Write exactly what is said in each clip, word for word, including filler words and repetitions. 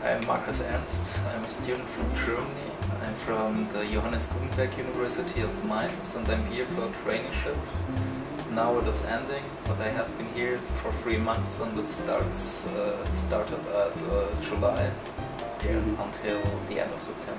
I'm Markus Ernst. I'm a student from Germany. I'm from the Johannes Gutenberg University of Mainz and I'm here for a traineeship. Now it is ending, but I have been here for three months and it starts uh, started at uh, July here until the end of September.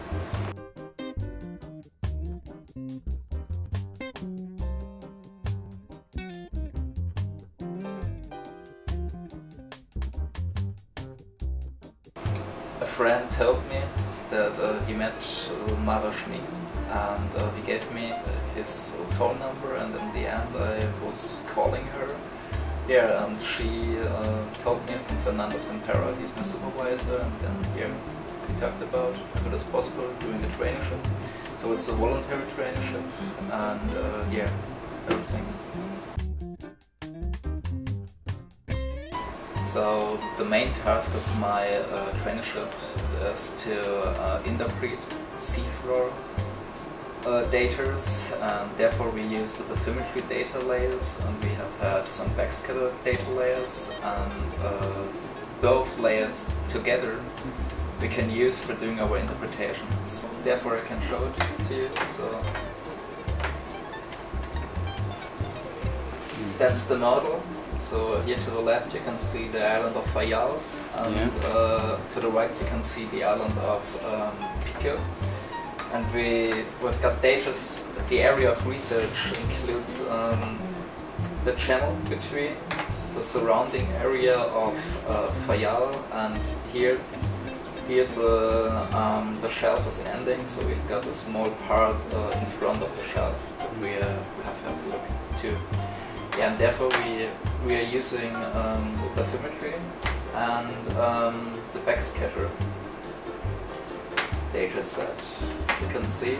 A friend told me that uh, he met uh, and uh, he gave me uh, his phone number, and in the end I was calling her. Yeah, and she uh, told me from Fernando Tempera, he's my supervisor, and then yeah, we talked about if it is possible doing a traineeship. So it's a voluntary traineeship, and uh, yeah, everything. So the main task of my uh, traineeship is to uh, interpret Seafloor uh, data, and therefore we use the bathymetry data layers, and we have had some backscatter data layers, and uh, both layers together we can use for doing our interpretations. Therefore I can show it to you. So that's the model. So here to the left you can see the island of Faial, and yeah. uh, to the right you can see the island of um, Pico. And we, we've got data, the area of research includes um, the channel between the surrounding area of uh, Faial, and here, here the, um, the shelf is ending, so we've got a small part uh, in front of the shelf that we, uh, we have had to look to. Yeah, and therefore we, we are using um, the bathymetry and um, the backscatter data set. You can see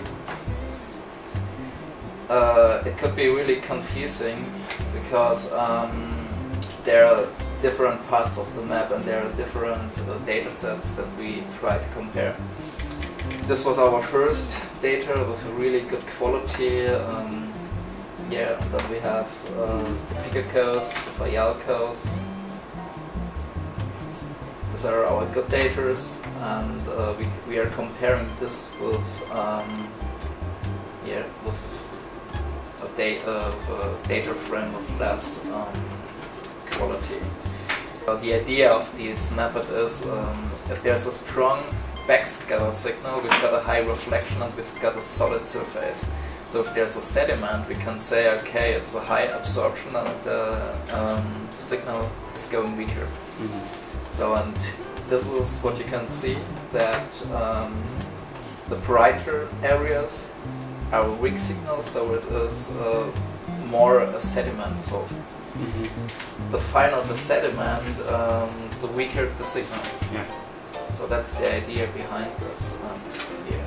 uh, it could be really confusing because um, there are different parts of the map and there are different uh, data sets that we try to compare. This was our first data with a really good quality. Um, Yeah, and then we have uh, the Pico coast, the Faial coast. These are our good data, and uh, we, we are comparing this with um, yeah with a data with a data frame of less um, quality. Uh, the idea of this method is um, if there's a strong backscatter signal, we've got a high reflection and we've got a solid surface. So if there's a sediment, we can say, okay, it's a high absorption and the, um, the signal is going weaker. Mm-hmm. So, and this is what you can see, that um, the brighter areas are weak signals, so it is uh, more a sediment. So mm-hmm. the finer the sediment, um, the weaker the signal. Yeah. So that's the idea behind this. Um, yeah.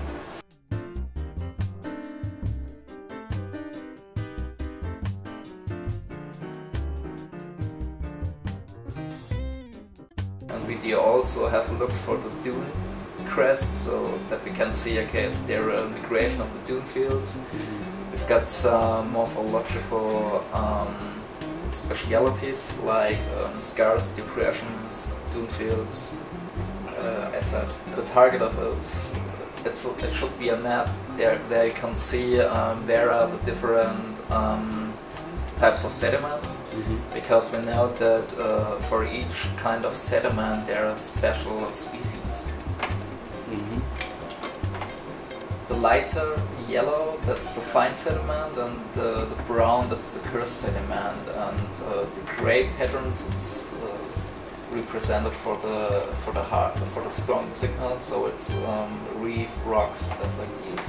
And we do also have a look for the dune crests, so that we can see, okay, is there a migration of the dune fields? We've got some morphological um, specialities like um, scars, depressions, dune fields. Uh, I said the target of it, it's, it should be a map. There, there you can see um, where are the different um, types of sediments, mm-hmm. because we know that uh, for each kind of sediment there are special species. Mm-hmm. The lighter yellow, that's the fine sediment, and the, the brown, that's the coarse sediment, and uh, the gray patterns, it's uh, represented for the for the hard for the strong signal. So it's um, reef, rocks, stuff like these.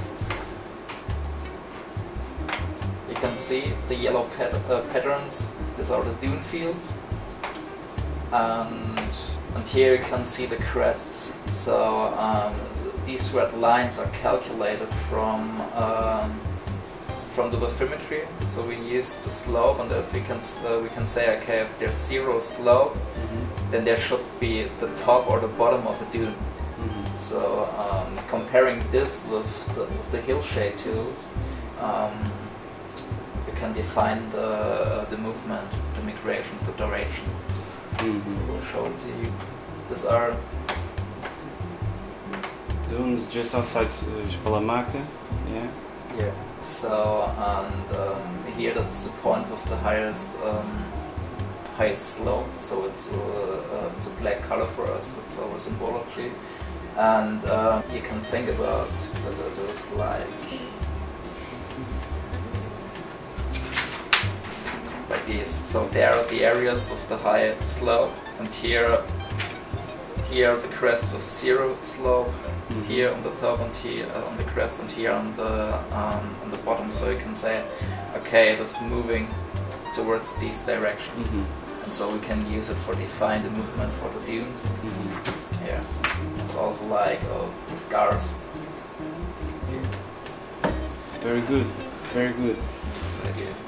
You can see the yellow pat uh, patterns. These are the dune fields, and and here you can see the crests. So um, these red lines are calculated from um, from the bathymetry. So we use the slope, and if we can uh, we can say, okay, if there's zero slope, mm-hmm. then there should be the top or the bottom of a dune. Mm-hmm. So um, comparing this with the, with the hill shade tools, um, you can define the the movement, the migration, the direction. Mm-hmm. So we'll show it to you. These are dunes just outside uh, Spalamaca, yeah? Yeah. So, and um, here that's the point with the highest um, highest slope, so it's a, uh, it's a black color for us, it's our symbology. And uh, you can think about that it is like like these. So there are the areas with the high slope, and here here the crest with zero slope, mm-hmm. here on the top and here uh, on the crest, and here on the um, on the bottom. So you can say, okay, it is moving towards this direction, mm-hmm. and so we can use it for define the movement for the dunes. Mm-hmm. Yeah, it's also like uh, the scars. Yeah. Very good, very good. That's the idea.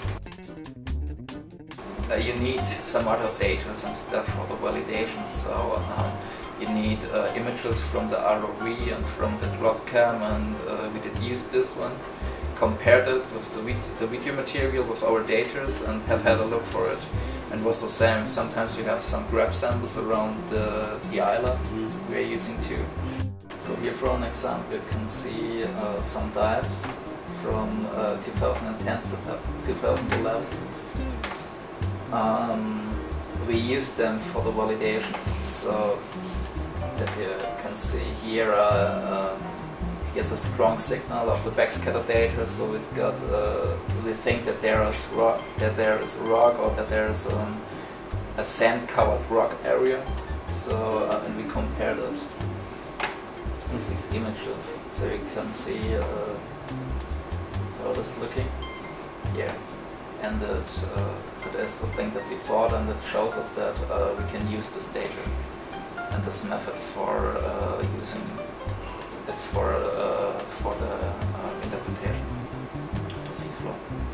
Uh, you need some other data, some stuff for the validation, so um, you need uh, images from the R O V and from the drop cam, and uh, we did use this one, compared it with the, vid the video material with our data and have had a look for it, and was the same. Sometimes we have some grab samples around the, the island mm-hmm. we are using too. So here for an example you can see uh, some dives from uh, two thousand ten to two thousand eleven. Um, we use them for the validation, so that you can see here uh, um, here's a strong signal of the backscatter data, so we've got uh, we think that there is rock, that there is rock or that there is um, a sand covered rock area, so uh, and we compared it with these images, so you can see uh, how it is looking. Yeah. And it, uh, it is the thing that we thought, and it shows us that uh, we can use this data and this method for uh, using it for, uh, for the uh, interpretation of the seafloor.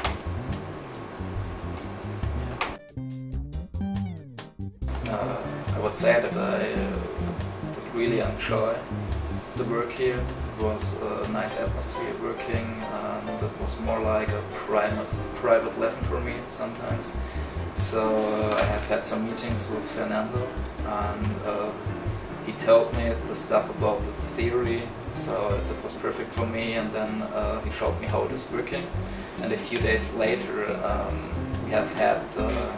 Yeah. Uh, I would say that I uh, did really enjoy the work here. It was a nice atmosphere working, and it was more like a private, private lesson for me sometimes. So uh, I have had some meetings with Fernando, and uh, he told me the stuff about the theory, so that was perfect for me, and then uh, he showed me how it is working. And a few days later um, we have had the,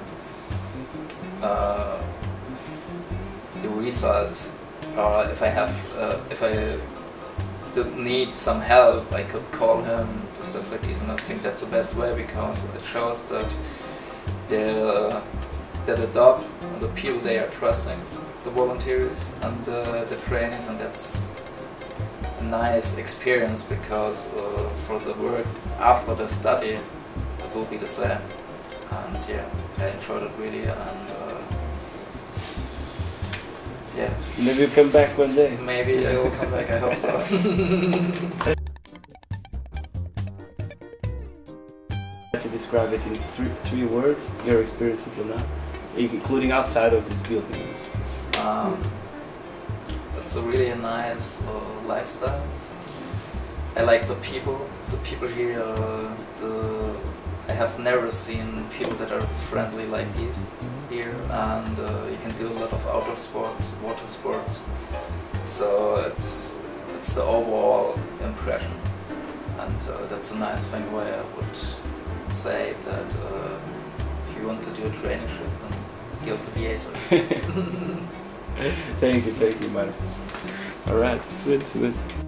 uh, the results. Or if I have, uh, if I did need some help, I could call him, stuff like this, and I think that's the best way, because it shows that the that the D O B and the people, they are trusting the volunteers and the, the trainees, and that's a nice experience, because uh, for the work after the study it will be the same. And yeah, I enjoyed it really, and uh, yeah. Maybe you'll come back one day. Maybe I will come back, I hope so. To describe it in three, three words, your experience until now, including outside of this building. Um, it's a really nice uh, lifestyle. I like the people, the people here, uh, the, I have never seen people that are friendly like these here, and uh, you can do a lot of outdoor sports, water sports, so it's, it's the overall impression, and uh, that's a nice thing where I would say that uh, if you want to do a traineeship, then go to the Azores. Thank you, thank you, Markus. Alright, good, good.